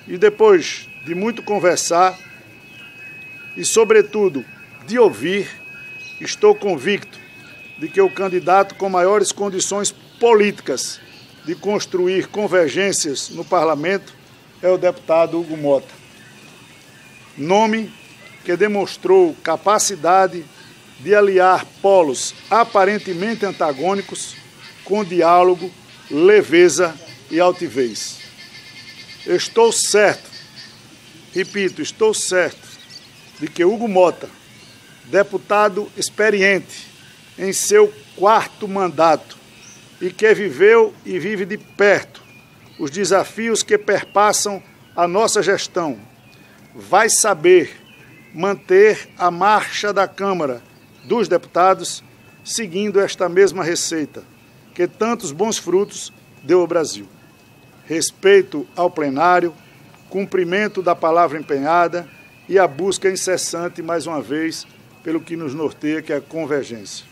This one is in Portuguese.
E depois de muito conversar e, sobretudo, de ouvir, estou convicto de que o candidato com maiores condições políticas de construir convergências no parlamento é o deputado Hugo Mota. Nome que demonstrou capacidade de aliar polos aparentemente antagônicos com diálogo, leveza e altivez. Estou certo, repito, estou certo de que Hugo Mota, deputado experiente em seu 4º mandato e que viveu e vive de perto os desafios que perpassam a nossa gestão, vai saber manter a marcha da Câmara dos Deputados seguindo esta mesma receita que tantos bons frutos deu ao Brasil. Respeito ao plenário, cumprimento da palavra empenhada e a busca incessante, mais uma vez, pelo que nos norteia, que é a convergência.